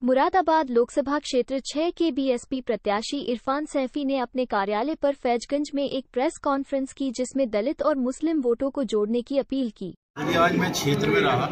मुरादाबाद लोकसभा क्षेत्र 6 के बीएसपी प्रत्याशी इरफान सैफी ने अपने कार्यालय पर फैजगंज में एक प्रेस कॉन्फ्रेंस की जिसमें दलित और मुस्लिम वोटों को जोड़ने की अपील की। आज मैं क्षेत्र में रहा,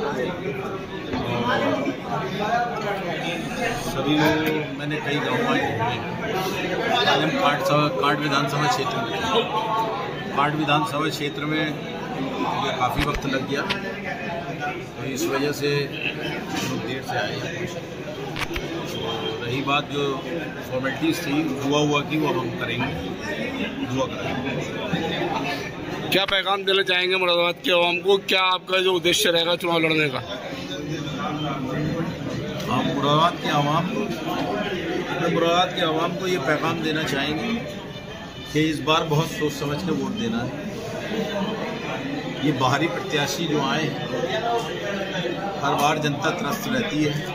सभी लोग मैंने कई गाँव में घूमे। आज हम काट विधानसभा क्षेत्र में काट विधानसभा क्षेत्र में मुझे काफ़ी वक्त लग गया, तो इस वजह से लोग देर से आए। रही बात जो फॉर्मेलिटीज़ थी हुआ कि वो हम करेंगे, दुआ करेंगे। क्या पैगाम देना चाहेंगे मुरादाबाद के आवाम को? क्या आपका जो उद्देश्य रहेगा चुनाव लड़ने का? हम मुरादाबाद के आवाम को ये पैगाम देना चाहेंगे कि इस बार बहुत सोच समझ के वोट देना है। ये बाहरी प्रत्याशी जो आए हर बार जनता त्रस्त रहती है।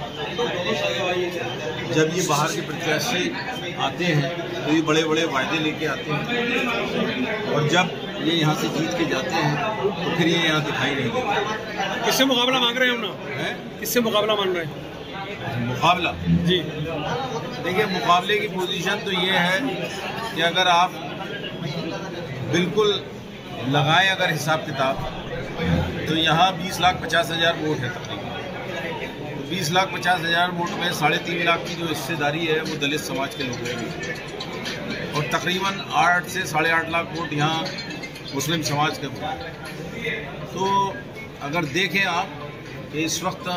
जब ये बाहर के प्रत्याशी आते हैं तो ये बड़े बड़े वायदे लेके आते हैं, और जब ये यहाँ से जीत के जाते हैं तो फिर ये यहाँ दिखाई नहीं देते। किससे मुकाबला मांग रहे हैं ना? किससे मुकाबला मांग रहे हैं? मुकाबला जी देखिए, मुकाबले की पोजीशन तो ये है कि अगर आप बिल्कुल लगाएं अगर हिसाब किताब, तो यहाँ 20,50,000 वोट है तकरीबन। 20,50,000 वोट में 3.5 लाख की जो हिस्सेदारी है वो दलित समाज के लोग हैं, और तकरीबन 8 से 8.5 लाख वोट यहाँ मुस्लिम समाज के वोट। तो अगर देखें आप कि इस वक्त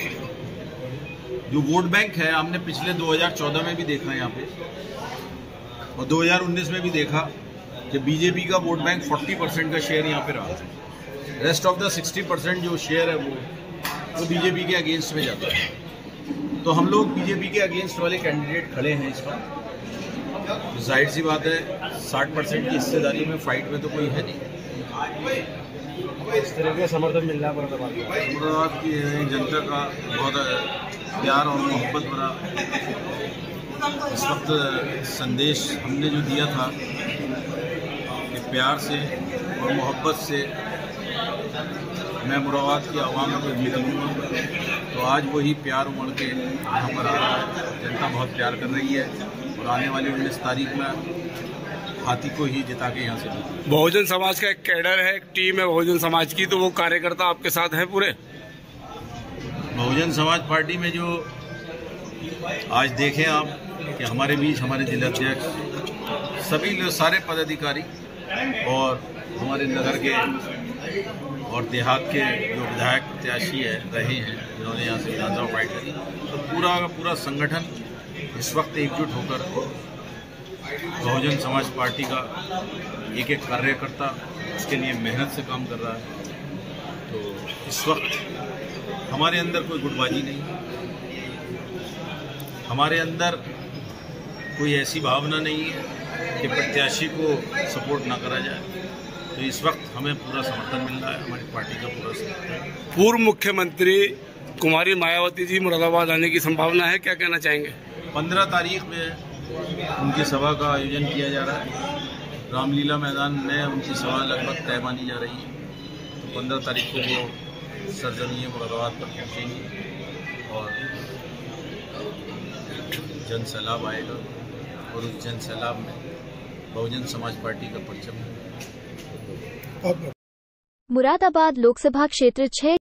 जो वोट बैंक है, हमने पिछले 2014 में भी देखा यहाँ पे, और 2019 में भी देखा कि बीजेपी का वोट बैंक 40% का शेयर यहाँ पे रहा है। रेस्ट ऑफ द 60% जो शेयर है वो बीजेपी के अगेंस्ट में जाता है। तो हम लोग बीजेपी के अगेंस्ट वाले कैंडिडेट खड़े हैं इस बार। जाहिर सी बात है 60% की हिस्सेदारी में फाइट में तो कोई है नहीं। इस तरह का समर्थन मिल रहा है मुरादाबाद की जनता का बहुत प्यार और मोहब्बत भरा इस वक्त संदेश हमने जो दिया था कि प्यार से और मोहब्बत से मैं मुरादाबाद की आवाम को जीत लूँगा, तो आज वही प्यार उमड़ के यहाँ पर आ रहा है। जनता बहुत प्यार कर रही है, और आने वाली 19 तारीख में हाथी को ही जिता के यहाँ से जीत। बहुजन समाज का एक कैडर है, एक टीम है बहुजन समाज की, तो वो कार्यकर्ता आपके साथ हैं पूरे? बहुजन समाज पार्टी में जो आज देखें आप कि हमारे बीच हमारे जिलाध्यक्ष, सभी लोग, सारे पदाधिकारी और हमारे नगर के और देहात के जो विधायक प्रत्याशी रहे हैं जिन्होंने यहाँ से विधानसभा फाइट करी, तो पूरा का पूरा संगठन इस वक्त एकजुट होकर बहुजन समाज पार्टी का एक एक कार्यकर्ता उसके लिए मेहनत से काम कर रहा है। तो इस वक्त हमारे अंदर कोई गुटबाजी नहीं, हमारे अंदर कोई ऐसी भावना नहीं है कि प्रत्याशी को सपोर्ट ना करा जाए। तो इस वक्त हमें पूरा समर्थन मिल रहा है, हमारी पार्टी का पूरा समर्थन। पूर्व मुख्यमंत्री कुमारी मायावती जी मुरादाबाद आने की संभावना है, क्या कहना चाहेंगे? 15 तारीख में उनकी सभा का आयोजन किया जा रहा है। रामलीला मैदान में उनकी सभा लगभग तय मानी जा रही है। तो 15 तारीख को वो सरजमीन मुरादाबाद पर पहुँचेंगी और जन सैलाब आएगा, और उस जन सैलाब में बहुजन समाज पार्टी का परचम है। मुरादाबाद लोकसभा क्षेत्र 6